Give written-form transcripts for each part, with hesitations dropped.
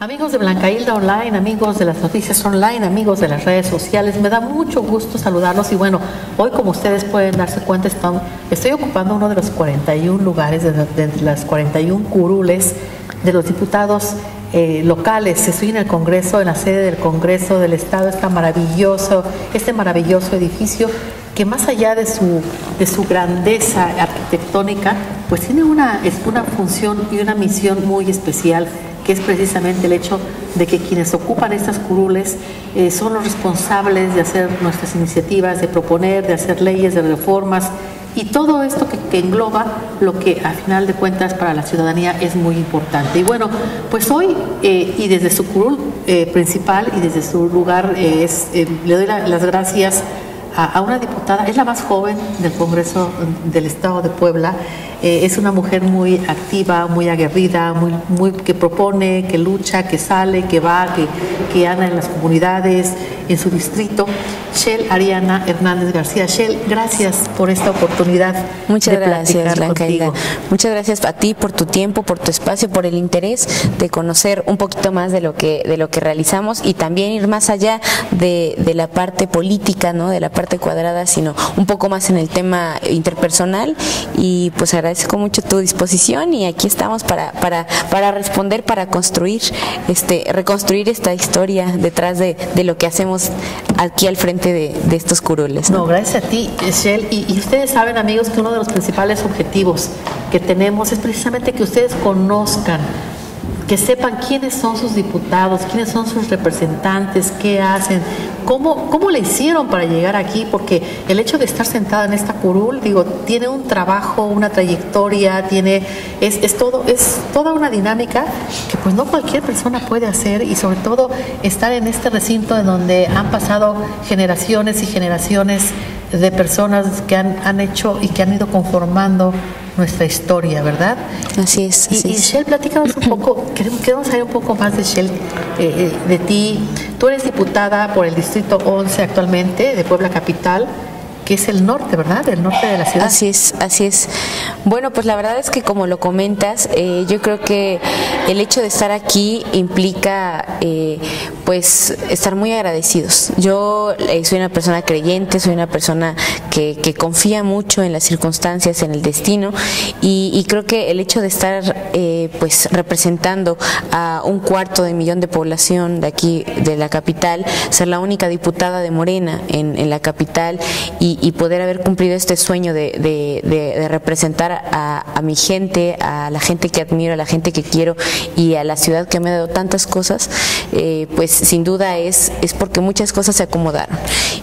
Amigos de Blanca Hilda Online, amigos de las noticias online, amigos de las redes sociales, me da mucho gusto saludarlos y bueno, hoy como ustedes pueden darse cuenta estoy ocupando uno de los 41 lugares de las 41 curules de los diputados locales. Estoy en el Congreso, en la sede del Congreso del Estado, este maravilloso edificio que más allá de su grandeza arquitectónica, pues tiene una función y una misión muy especial, que es precisamente el hecho de que quienes ocupan estas curules son los responsables de hacer nuestras iniciativas, de proponer, de hacer leyes, de reformas, y todo esto que engloba lo que a final de cuentas para la ciudadanía es muy importante. Y bueno, pues hoy y desde su curul principal y desde su lugar le doy las gracias a una diputada, es la más joven del Congreso del Estado de Puebla. Es una mujer muy activa, muy aguerrida, muy que propone, que lucha, que sale, que va, que anda en las comunidades, en su distrito. Shell Ariana Hernández García. Shell, gracias por esta oportunidad. Muchas gracias, Blanca Hilda. Muchas gracias a ti por tu tiempo, por tu espacio, por el interés de conocer un poquito más de lo que realizamos y también ir más allá de la parte política, ¿no? De la parte cuadrada, sino un poco más en el tema interpersonal. Y pues agradezco mucho tu disposición y aquí estamos para responder, para reconstruir esta historia detrás de lo que hacemos aquí al frente de estos curules, ¿no? No, gracias a ti, Shell. Y ustedes saben, amigos, que uno de los principales objetivos que tenemos es precisamente que ustedes conozcan, que sepan quiénes son sus diputados, quiénes son sus representantes, qué hacen, cómo le hicieron para llegar aquí, porque el hecho de estar sentada en esta curul, tiene un trabajo, una trayectoria, es toda una dinámica que pues no cualquier persona puede hacer, y sobre todo estar en este recinto en donde han pasado generaciones y generaciones de personas que han hecho y que han ido conformando nuestra historia, ¿verdad? Así es. Y Shell, platícanos un poco, queremos saber un poco más de Shell, de ti. Tú eres diputada por el Distrito 11 actualmente, de Puebla Capital, que es el norte, ¿verdad? El norte de la ciudad. Así es. Bueno, pues la verdad es que como lo comentas, yo creo que el hecho de estar aquí implica pues estar muy agradecidos. Yo soy una persona creyente, soy una persona que confía mucho en las circunstancias, en el destino, y creo que el hecho de estar pues representando a 250,000 de población de aquí, de la capital, ser la única diputada de Morena en la capital, y poder haber cumplido este sueño de representar a mi gente, a la gente que admiro, a la gente que quiero y a la ciudad que me ha dado tantas cosas, pues sin duda es porque muchas cosas se acomodaron,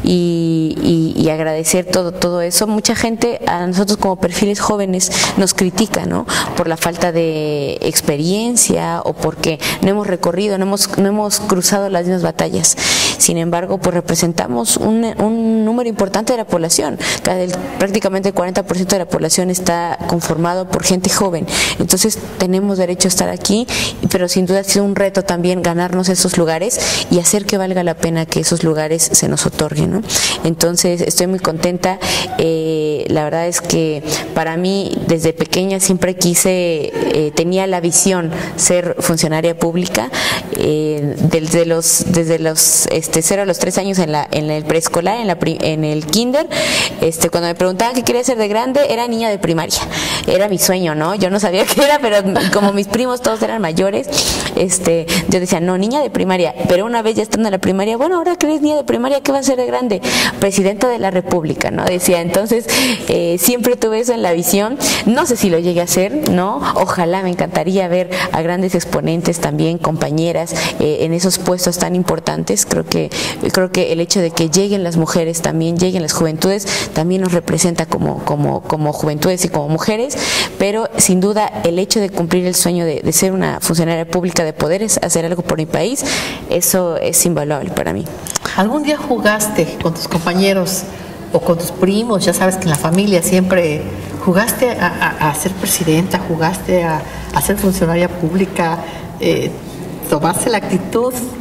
y agradecer todo eso. Mucha gente, a nosotros como perfiles jóvenes, nos critica, ¿no? Por la falta de experiencia o porque no hemos recorrido, no hemos cruzado las mismas batallas. Sin embargo, pues representamos un número importante de la población. Prácticamente el 40% de la población está conformado por gente joven. Entonces tenemos derecho a estar aquí, pero sin duda ha sido un reto también ganarnos esos lugares y hacer que valga la pena que esos lugares se nos otorguen, ¿no? Entonces estoy muy contenta. La verdad es que para mí desde pequeña siempre tenía la visión ser funcionaria pública, desde los 0 a los 3 años en el preescolar, en el kinder. Cuando me preguntaban qué quería ser de grande, era niña de primaria. Era mi sueño, ¿no? Yo no sabía qué era, pero como mis primos todos eran mayores, yo decía, no, niña de primaria. Pero una vez ya estando en la primaria, bueno, ahora que eres niña de primaria, ¿qué va a ser de grande? Presidenta de la República, ¿no? Decía, entonces, siempre tuve eso en la visión. No sé si lo llegué a hacer, ¿no? Ojalá, me encantaría ver a grandes exponentes también, compañeras, en esos puestos tan importantes. Creo que el hecho de que lleguen las mujeres también, lleguen las juventudes, también nos representa como juventudes y como mujeres, pero sin duda el hecho de cumplir el sueño de ser una funcionaria pública, de poder hacer algo por mi país, eso es invaluable para mí. ¿Algún día jugaste con tus compañeros o con tus primos? Ya sabes que en la familia siempre jugaste a ser presidenta, jugaste a ser funcionaria pública, ¿tomaste la actitud?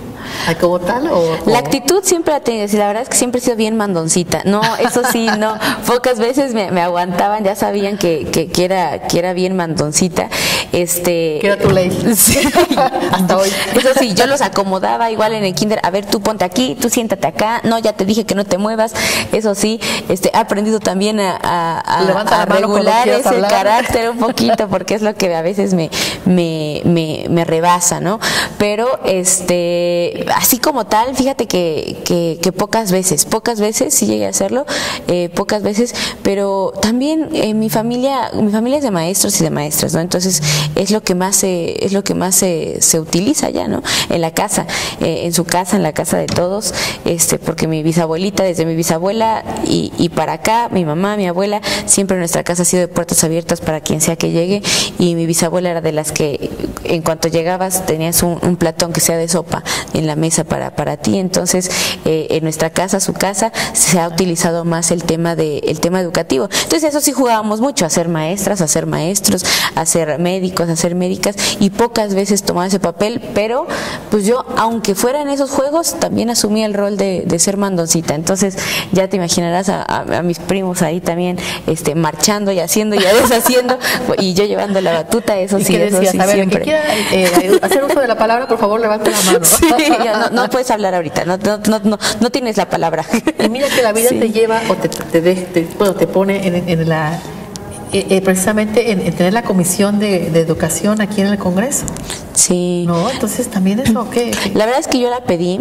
¿Como tal? La actitud siempre la tenía, la verdad es que siempre he sido bien mandoncita. No, eso sí, no. Pocas veces me aguantaban, ya sabían que era bien mandoncita. Que era tu ley. Sí. Hasta hoy. Eso sí, yo los acomodaba igual en el kinder. A ver, tú ponte aquí, tú siéntate acá. No, ya te dije que no te muevas. Eso sí, he aprendido también a regular ese carácter un poquito, porque es lo que a veces me rebasa, ¿no? Pero así como tal, fíjate que pocas veces sí llegué a hacerlo, pocas veces, pero también mi familia es de maestros y de maestras, ¿no? Entonces es lo que más se utiliza ya, ¿no? En la casa, en su casa, en la casa de todos, porque mi bisabuelita, desde mi bisabuela y para acá, mi mamá, mi abuela, siempre nuestra casa ha sido de puertas abiertas para quien sea que llegue, y mi bisabuela era de las que en cuanto llegabas tenías un plato, aunque sea de sopa, en la mesa para ti. Entonces en nuestra casa, su casa, se ha utilizado más el tema educativo. Entonces eso sí jugábamos mucho, a ser maestras, a ser maestros, a ser médicos, a ser médicas, y pocas veces tomaba ese papel, pero pues yo, aunque fuera en esos juegos, también asumía el rol de ser mandoncita. Entonces ya te imaginarás a mis primos ahí también marchando y haciendo y deshaciendo, y yo llevando la batuta. Eso sí, eso sí, a ver, siempre. Que quiera hacer uso de la palabra, por favor, levante la mano. Sí, no puedes hablar ahorita, no tienes la palabra. Y mira que la vida te lleva o te pone en la precisamente en tener la comisión de educación aquí en el Congreso. Sí. No, entonces también eso, ¿qué? La verdad es que yo la pedí.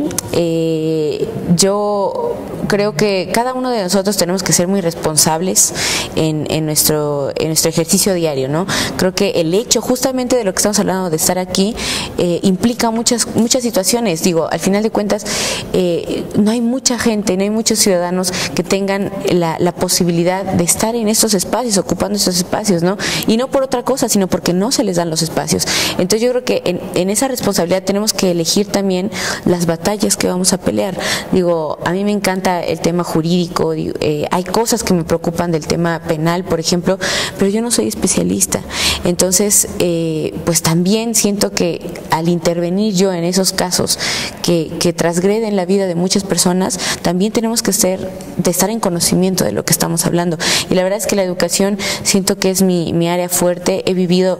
Yo creo que cada uno de nosotros tenemos que ser muy responsables en nuestro ejercicio diario, ¿no? Creo que el hecho justamente de lo que estamos hablando, de estar aquí, implica muchas situaciones. Digo, al final de cuentas, no hay mucha gente, no hay muchos ciudadanos que tengan la posibilidad de estar en estos espacios, ocupando estos espacios, ¿no? Y no por otra cosa, sino porque no se les dan los espacios. Entonces yo creo que en esa responsabilidad tenemos que elegir también las batallas que vamos a pelear. Digo, a mí me encanta el tema jurídico, hay cosas que me preocupan del tema penal, por ejemplo, pero yo no soy especialista. Entonces, pues también siento que al intervenir yo en esos casos que transgreden la vida de muchas personas, también tenemos que estar en conocimiento de lo que estamos hablando. Y la verdad es que la educación siento que es mi área fuerte. Yo he vivido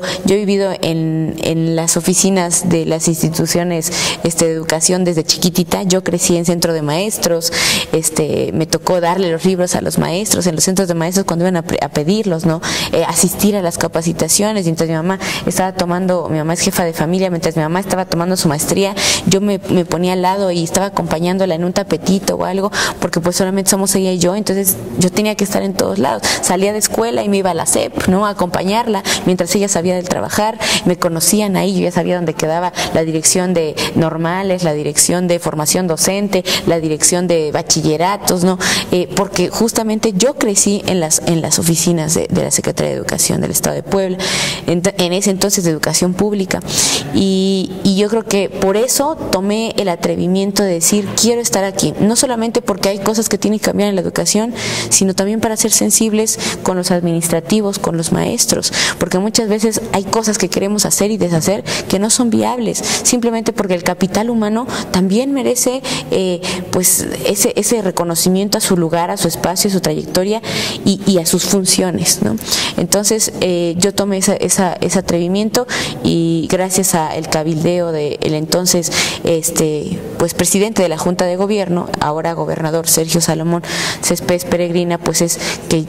en las oficinas de las instituciones de educación desde chiquitita. Yo crecí en centro de maestros, me tocó darle los libros a los maestros en los centros de maestros cuando iban a pedirlos, ¿no? Asistir a las capacitaciones. Mientras mi mamá es jefa de familia, mientras mi mamá estaba tomando su maestría, yo me ponía al lado y estaba acompañándola en un tapetito o algo, porque pues solamente somos ella y yo. Entonces yo tenía que estar en todos lados. Salía de escuela y me iba a la SEP, ¿no? A acompañarla mientras ella sabía del trabajar. Me conocían ahí, yo ya sabía dónde quedaba la dirección de normales, la dirección de formación docente, la dirección de bachilleratos, ¿no? Porque justamente yo crecí en las oficinas de la Secretaría de Educación del Estado de Puebla, en ese entonces de Educación Pública, y yo creo que por eso tomé el atrevimiento de decir, quiero estar aquí, no solamente porque hay cosas que tienen que cambiar en la educación, sino también para ser sensibles con los administrativos, con los maestros, porque muchas veces hay cosas que queremos hacer y deshacer que no son viables, simplemente porque el capital humano también merece pues ese reconocimiento a su lugar, a su espacio, a su trayectoria y a sus funciones, ¿no? Entonces yo tomé ese atrevimiento, y gracias al cabildeo del entonces pues presidente de la Junta de Gobierno, ahora gobernador Sergio Salomón Céspedes Peregrina, pues es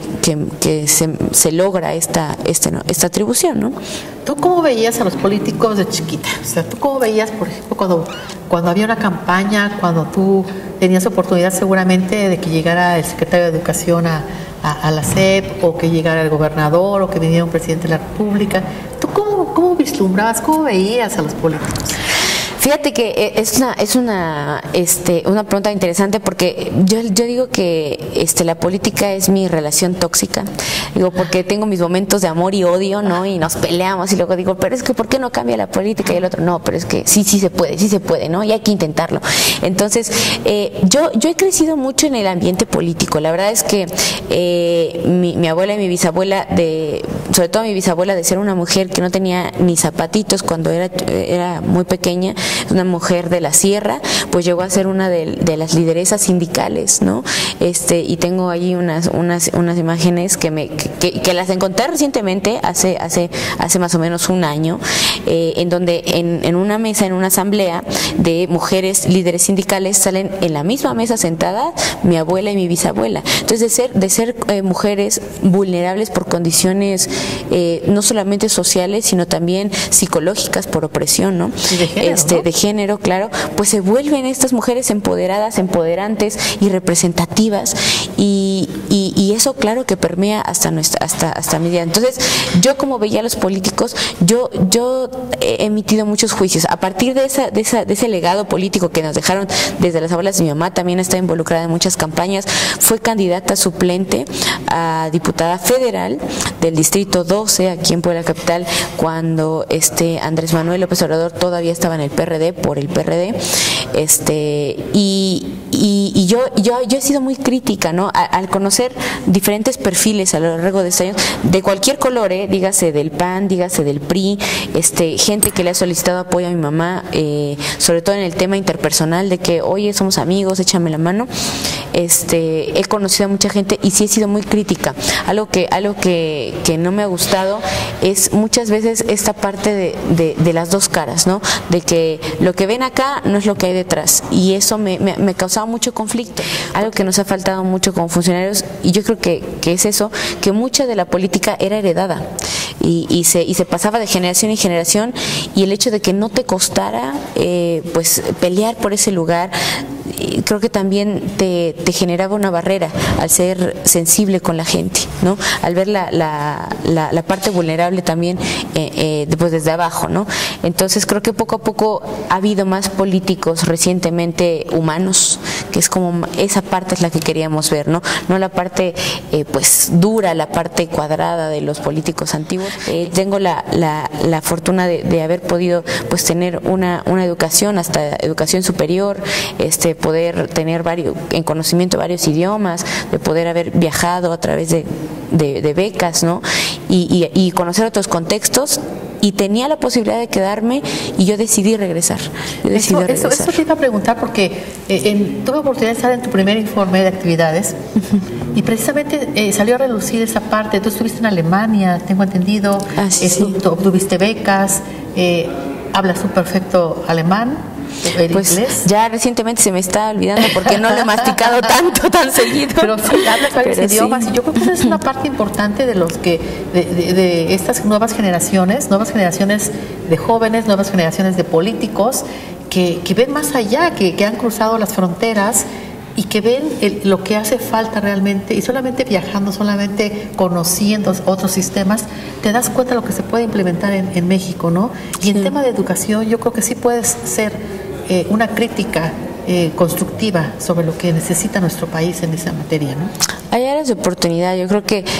que se logra esta atribución, ¿no? ¿Tú cómo veías a los políticos de chiquita? O sea, ¿tú cómo veías, por ejemplo, cuando había una campaña, cuando tú tenías oportunidad seguramente de que llegara el secretario de Educación a la SEP, o que llegara el gobernador, o que viniera un presidente de la República? ¿Tú cómo vislumbrabas, cómo veías a los políticos? Fíjate que es una pregunta interesante, porque yo digo que la política es mi relación tóxica. Digo, porque tengo mis momentos de amor y odio, ¿no? Y nos peleamos, y luego digo, pero es que ¿por qué no cambia la política? Y el otro, no, pero es que sí se puede, ¿no? Y hay que intentarlo. Entonces, yo he crecido mucho en el ambiente político. La verdad es que mi abuela y mi bisabuela, sobre todo mi bisabuela, de ser una mujer que no tenía ni zapatitos cuando era muy pequeña, una mujer de la sierra, pues llegó a ser una de las lideresas sindicales, ¿no? Y tengo ahí unas imágenes que las encontré recientemente, hace más o menos un año, en donde en una mesa, en una asamblea de mujeres líderes sindicales, salen en la misma mesa sentada mi abuela y mi bisabuela. Entonces, de ser mujeres vulnerables por condiciones no solamente sociales, sino también psicológicas por opresión, ¿no? Y de género, ¿no? De género, claro, pues se vuelven estas mujeres empoderadas, empoderantes y representativas, y eso, claro, que permea hasta mi día. Entonces, yo como veía a los políticos, yo he emitido muchos juicios a partir de ese legado político que nos dejaron desde las abuelas. Mi mamá también está involucrada en muchas campañas, fue candidata suplente a diputada federal del distrito 12 aquí en Puebla capital, cuando Andrés Manuel López Obrador todavía estaba en el PRD, por el PRD, y yo he sido muy crítica, ¿no? Al conocer diferentes perfiles a lo largo de estos años, de cualquier color, dígase del PAN, dígase del PRI, gente que le ha solicitado apoyo a mi mamá, sobre todo en el tema interpersonal, de que, oye, somos amigos, échame la mano. He conocido a mucha gente y sí he sido muy crítica. Algo que no me ha gustado es muchas veces esta parte de las dos caras, ¿no? De que lo que ven acá no es lo que hay detrás, y eso me causaba mucho conflicto. Algo que nos ha faltado mucho como funcionarios, y yo creo que es eso, que mucha de la política era heredada y se pasaba de generación en generación, y el hecho de que no te costara pues pelear por ese lugar, creo que también te generaba una barrera al ser sensible con la gente, ¿no? Al ver la parte vulnerable también pues desde abajo, ¿no? Entonces creo que poco a poco ha habido más políticos recientemente humanos, que es como esa parte es la que queríamos ver, ¿no? No la parte pues dura, la parte cuadrada de los políticos antiguos. Tengo la fortuna de haber podido pues tener una educación, hasta educación superior, poder tener en conocimiento varios idiomas, de poder haber viajado a través de becas, ¿no? Y conocer otros contextos, y tenía la posibilidad de quedarme, y yo decidí regresar. Eso te iba a preguntar, porque tuve oportunidad de estar en tu primer informe de actividades, y precisamente salió a relucir esa parte. Tú estuviste en Alemania, tengo entendido, obtuviste becas, hablas un perfecto alemán. Pues inglés. Ya recientemente se me está olvidando porque no lo he masticado tan seguido. Pero sí hablas varios idiomas, y yo creo que esa es una parte importante de los que de estas nuevas generaciones de jóvenes, nuevas generaciones de políticos que ven más allá, que han cruzado las fronteras y que ven lo que hace falta realmente, y solamente viajando, solamente conociendo otros sistemas, te das cuenta de lo que se puede implementar en México, ¿no? Y en tema de educación, yo creo que sí puedes ser una crítica constructiva sobre lo que necesita nuestro país en esa materia, ¿no? Hay áreas de oportunidad. Yo creo que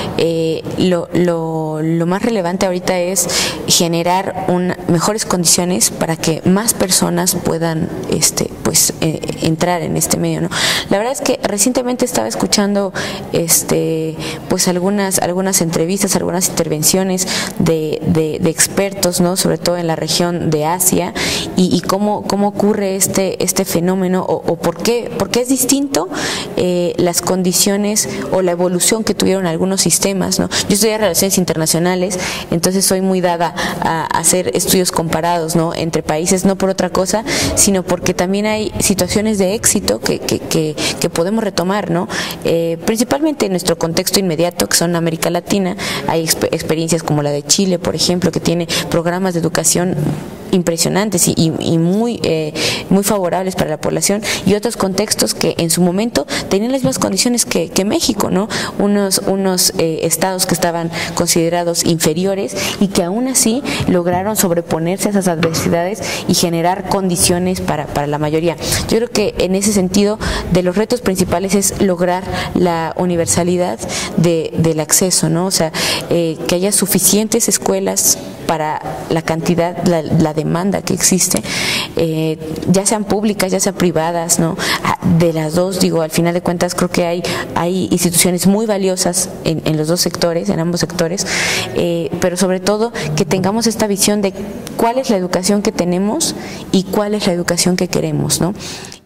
lo más relevante ahorita es generar mejores condiciones para que más personas puedan entrar en este medio, ¿no? La verdad es que recientemente estaba escuchando pues algunas entrevistas, algunas intervenciones de expertos, ¿no? Sobre todo en la región de Asia, y cómo ocurre este fenómeno, o por qué es distinto las condiciones o la evolución que tuvieron algunos sistemas, ¿no? Yo estudié relaciones internacionales, entonces soy muy dada a hacer estudios comparados, ¿no? Entre países, no por otra cosa, sino porque también hay situaciones de éxito que podemos retomar, ¿no? Principalmente en nuestro contexto inmediato, que son América Latina. Hay experiencias como la de Chile, por ejemplo, que tiene programas de educación impresionantes y muy favorables para la población, y otros contextos que en su momento tenían las mismas condiciones que México, ¿no? Unos estados que estaban considerados inferiores y que aún así lograron sobreponerse a esas adversidades y generar condiciones para la mayoría. Yo creo que en ese sentido, de los retos principales es lograr la universalidad del acceso, ¿no? O sea, que haya suficientes escuelas para la cantidad, la demanda que existe, ya sean públicas, ya sean privadas, ¿no? De las dos, digo, al final de cuentas creo que hay instituciones muy valiosas en los dos sectores, en ambos sectores, pero sobre todo que tengamos esta visión de cuál es la educación que tenemos y cuál es la educación que queremos, ¿no?